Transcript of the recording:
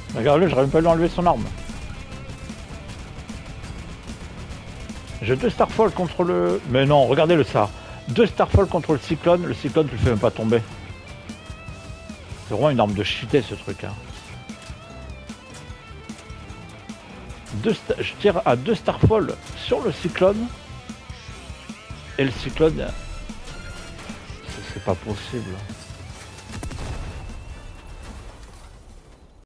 Regarde-le, j'aurais même pas lui enlever son arme. J'ai 2 Starfall contre le... Mais non, regardez-le ça. 2 Starfall contre le cyclone tu le fais même pas tomber. C'est vraiment une arme de cheaté ce truc. Hein. Je tire à 2 Starfall sur le cyclone. Et le cyclone... C'est pas possible.